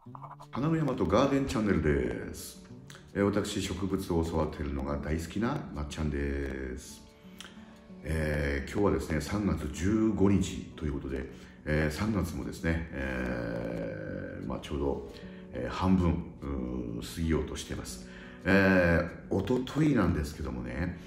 花の山とガーデンチャンネルです。私、植物を育てるのが大好きなまっちゃんです。今日はですね、3月15日ということで、3月もですね、ちょうど、半分過ぎようとしています。おとといなんですけどもね、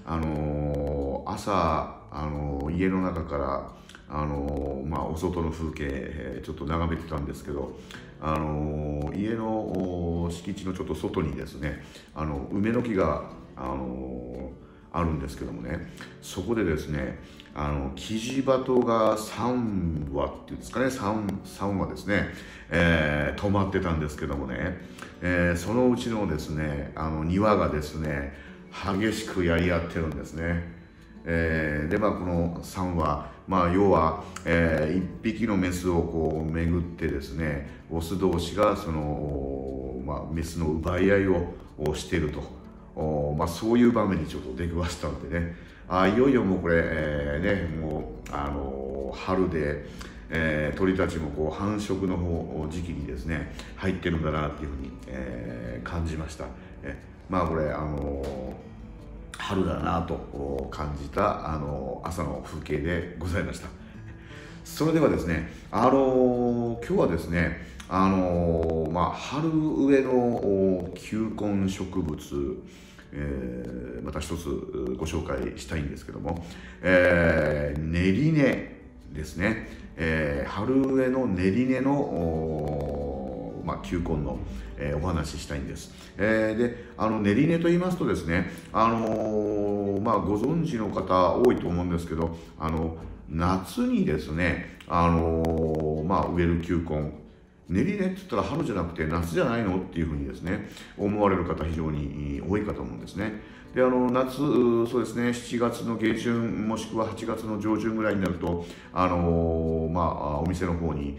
朝、家の中からお外の風景、ちょっと眺めてたんですけど、家の敷地のちょっと外にですね、梅の木が、あるんですけどもね、そこでですね、キジバトが3羽っていうんですかね、3羽ですね、止まってたんですけどもね、そのうちのですね、2羽がですね、激しくやり合ってるんですね。でこの3羽、要は、1匹のメスをこう巡ってですね、オス同士がその、メスの奪い合いをしていると、そういう場面にちょっと出くわしたんでね、いよいよもうこれ、もう春で、鳥たちもこう繁殖の時期にですね入ってるんだなっていうふうに、感じました。これ春だなと感じた朝の風景でございました。それではですね、今日はですね、春植えの球根植物、また一つご紹介したいんですけども、練り根ですね、春植えの練り根の球根の、お話ししたいんです。で、練り根と言いますとですね、ご存知の方多いと思うんですけど、夏にですね、植える球根、練り根って言ったら春じゃなくて夏じゃないのっていうふうにですね、思われる方非常に多いかと思うんですね。で、夏、そうですね、7月の下旬もしくは8月の上旬ぐらいになると、お店の方に、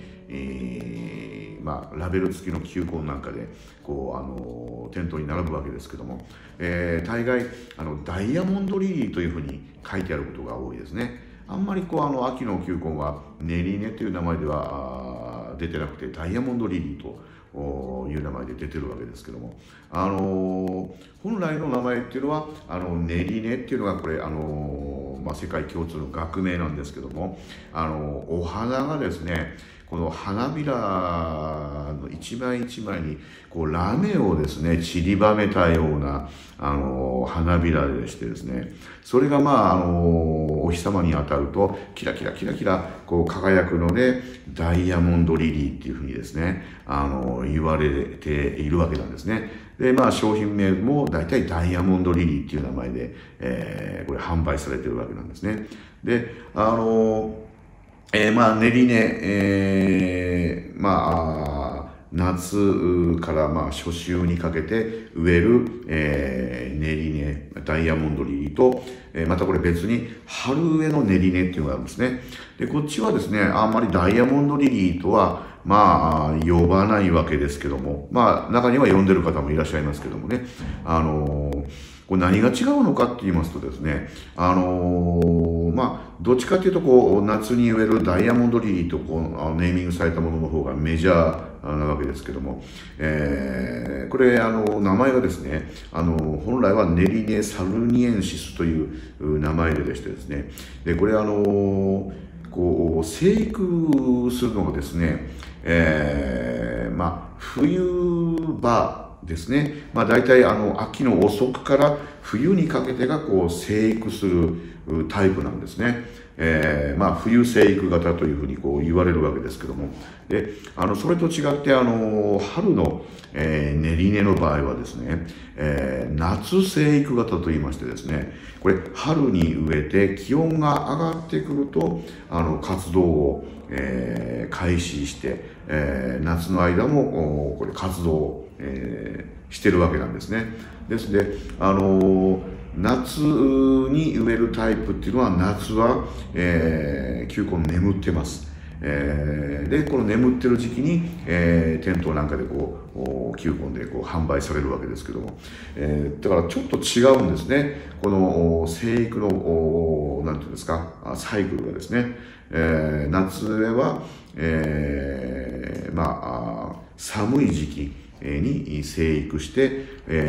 ラベル付きの球根なんかでこう店頭に並ぶわけですけども、大概ダイヤモンドリリーというふうに書いてあることが多いですね。あんまりこう秋の球根は練り根という名前では出てなくて、ダイヤモンドリリーという名前で出てるわけですけども、本来の名前っていうのは練り根っていうのがこれ世界共通の学名なんですけども、お花がですね、この花びらの一枚一枚にこうラメをですね散りばめたような花びらでしてですね、それがお日様に当たるとキラキラキラキラこう輝くのでダイヤモンドリリーっていうふうにですね言われているわけなんですね。で商品名も大体ダイヤモンドリリーっていう名前で、これ販売されているわけなんですね。で練り根、夏から初秋にかけて植える、練り根、ダイヤモンドリリーと、またこれ別に春植えの練り根っていうのがあるんですね。で、こっちはですね、あんまりダイヤモンドリリーとは、呼ばないわけですけども、中には呼んでる方もいらっしゃいますけどもね、これ何が違うのかって言いますとですね、どっちかっていうとこう夏に植えるダイヤモンドリリーとこうネーミングされたものの方がメジャーなわけですけども、これ名前がですね本来はネリネサルニエンシスという名前でしてですね、でこれこう生育するのがですね、冬場ですね、大体秋の遅くから冬にかけてがこう生育するタイプなんですね。冬生育型というふうにこう言われるわけですけども、でそれと違って春の、練り根の場合はですね、夏生育型といいましてですね、これ春に植えて気温が上がってくると活動を、開始して、夏の間もこれ活動を、してるわけなんですね。ですので夏に植えるタイプっていうのは夏は、球根眠ってます。でこの眠ってる時期に、店頭なんかでこう球根でこう販売されるわけですけども、だからちょっと違うんですね。この生育のなんていうんですかサイクルがですね、夏植えは、 寒い時期に生育して、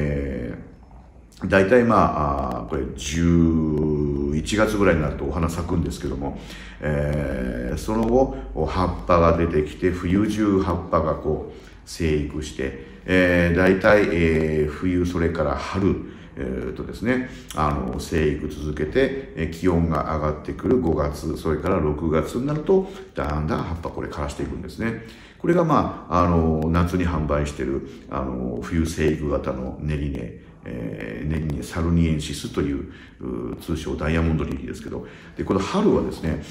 大体これ11月ぐらいになるとお花咲くんですけども、その後葉っぱが出てきて冬中葉っぱがこう生育して、大体、冬それから春とですね、生育続けて、気温が上がってくる5月、それから6月になると、だんだん葉っぱこれ枯らしていくんですね。これが夏に販売している、冬生育型の練り根、サルニエンシスという通称ダイヤモンドリリーですけど、で、この春はですね、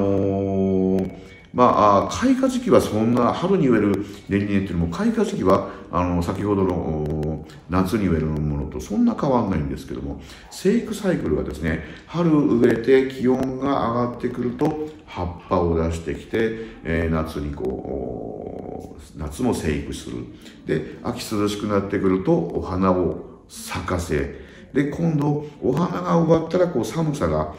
開花時期はそんな、春に植える練り根っていうのも、開花時期は先ほどの夏に植えるものとそんな変わらないんですけども、生育サイクルがですね、春植えて気温が上がってくると葉っぱを出してきて、夏も生育する。で、秋涼しくなってくるとお花を咲かせ、で、今度お花が終わったらこう寒さが、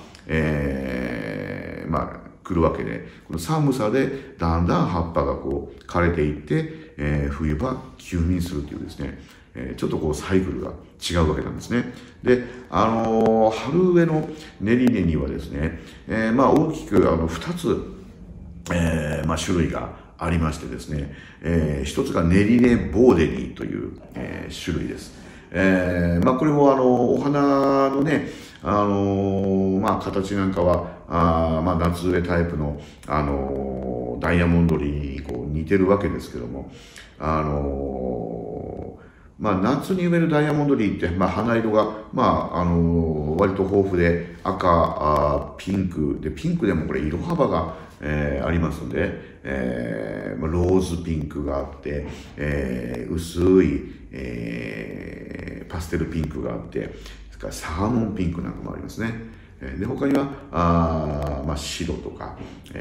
来るわけで、この寒さでだんだん葉っぱがこう枯れていって、冬場休眠するというですね、ちょっとこうサイクルが違うわけなんですね。で、春植えの練り根にはですね、大きく2つ、種類がありましてですね、一つが練り根ボーデニーという、種類です。これもお花のね、形なんかは夏植えタイプの、ダイヤモンドリーにこう似てるわけですけども、夏に植えるダイヤモンドリーって、花色が、割と豊富で赤、ピンクで、ピンクでもこれ色幅が、ありますので、ローズピンクがあって、薄い、パステルピンクがあって、それからサーモンピンクなんかもありますね。で、他には、白とか、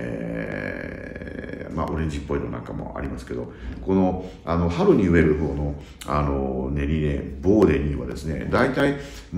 オレンジっぽいのなんかもありますけど、この、春に植える方の、練り根、ボーデニーはですね、大体、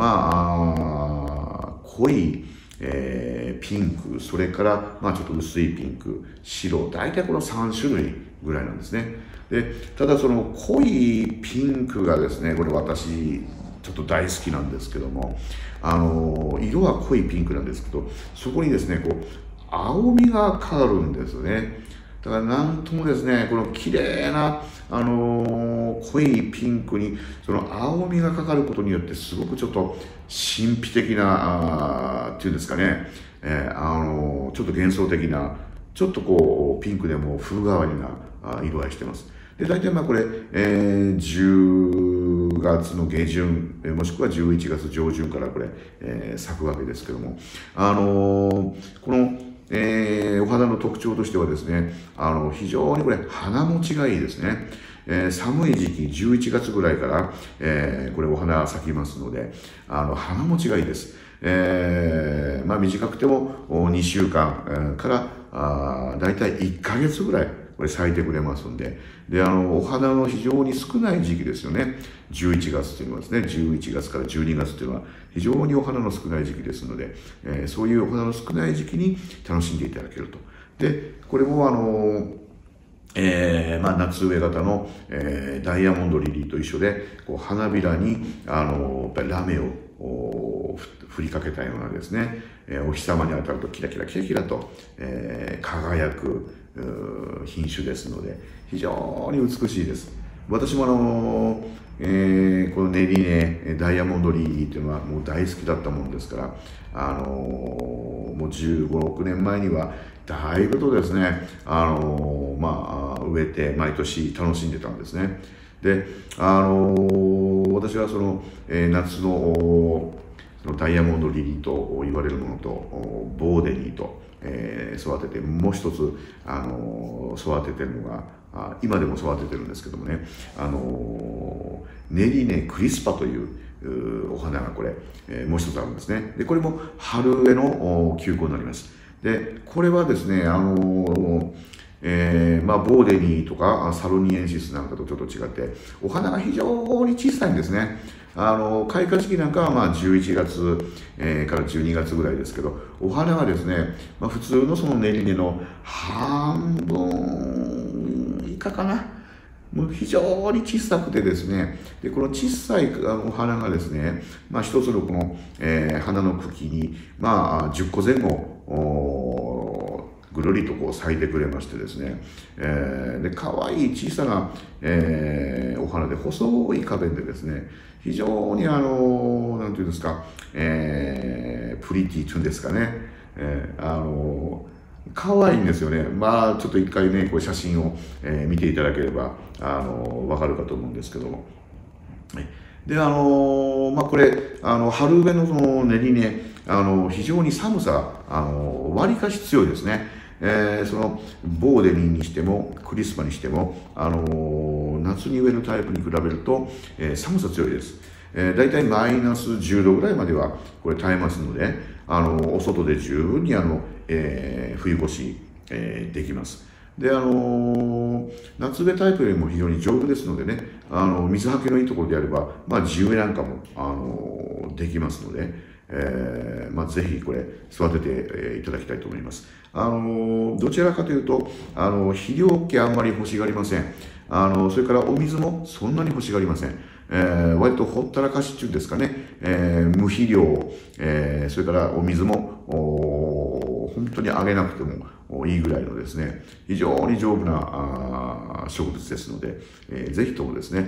濃い、ピンク、それから、ちょっと薄いピンク、白、大体この3種類ぐらいなんですね。で、ただその濃いピンクがですね、これ私、ちょっと大好きなんですけども、色は濃いピンクなんですけど、そこにですね、こう、青みがかかるんですね。だからなんともですね、この綺麗な、濃いピンクに、その青みがかかることによって、すごくちょっと神秘的な、っていうんですかね、ちょっと幻想的な、ちょっとこう、ピンクでも風変わりな色合いしてます。で、大体これ、10月の下旬、もしくは11月上旬からこれ、咲くわけですけども、この、お花の特徴としてはですね、非常にこれ、花持ちがいいですね。寒い時期、11月ぐらいから、これお花咲きますので、花持ちがいいです。短くても2週間からだいたい1ヶ月ぐらいこれ咲いてくれますんで、で、お花の非常に少ない時期ですよね。11月というのはですね、11月から12月というのは非常にお花の少ない時期ですので、そういうお花の少ない時期に楽しんでいただけると。で、これも夏植え型の、ダイヤモンドリリーと一緒で、こう花びらに、やっぱりラメを振りかけたようなですね、お日様に当たるとキラキラキラキラと、輝く品種ですので、非常に美しいです。私もこの練り根、ダイヤモンドリリーというのはもう大好きだったものですから、もう15、6年前にはだいぶとですね、植えて毎年楽しんでたんですね。で、私はその、夏のそのダイヤモンドリリーと言われるものと、ボーデニーと、育てて、もう一つ、育ててるのが、今でも育ててるんですけどもね、練り根クリスパというお花がこれ、もう一つあるんですね。で、これも春植えの球根になります。で、これはですね、ボーデニーとかサロニエンシスなんかとちょっと違って、お花が非常に小さいんですね。開花時期なんかは11月、から12月ぐらいですけど、お花がですね、普通のその練り根の半分以下かな。 もう非常に小さくてですね、でこの小さいお花がですね、一つのこの、花の茎に、10個前後ぐるりとこう咲いてくれましてですね、で可愛い小さな、お花で細い花弁でですね、非常になんていうんですか、プリティというんですかね、可愛いんですよね。ちょっと一回ね、こう写真を、見ていただければわかるかと思うんですけども。で、これ春植えのその根にね、非常に寒さわりかし強いですね。そのボーデニーにしてもクリスマにしても、夏に植えるタイプに比べると、寒さ強いです。だいたいマイナス10度ぐらいまではこれ耐えますので、お外で十分に冬越し、できます。で夏植えタイプよりも非常に丈夫ですのでね、水はけのいいところであれば、地植えなんかもできますので、ぜひこれ育てていただきたいと思います。どちらかというと肥料系あんまり欲しがりません。それからお水もそんなに欲しがりません。割とほったらかしっていうんですかね、無肥料、それからお水も本当にあげなくてもいいぐらいのですね、非常に丈夫な植物ですので、ぜひともですね、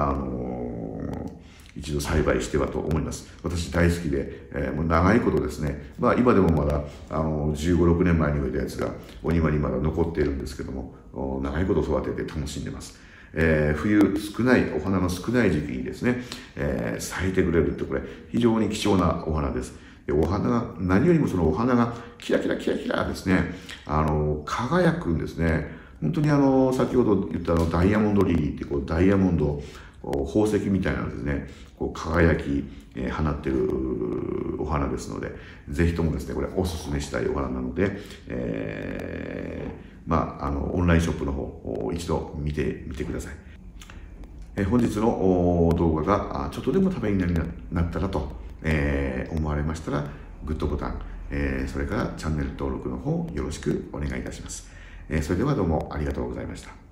一度栽培してはと思います。私大好きで、もう長いことですね、今でもまだ15、6年前に植えたやつがお庭にまだ残っているんですけども、長いこと育てて楽しんでます。冬少ない、お花の少ない時期にですね、咲いてくれるってこれ非常に貴重なお花です。でお花が、何よりもそのお花がキラキラキラキラですね、輝くんですね。本当に先ほど言ったダイヤモンドリリーってこうダイヤモンド、宝石みたいなですね、こう輝き、放ってるお花ですので、ぜひともですね、これおすすめしたいお花なので、オンラインショップの方、一度見てみてください。本日の動画がちょっとでもためになったらと、思われましたら、グッドボタン、それからチャンネル登録の方よろしくお願いいたします。それではどうもありがとうございました。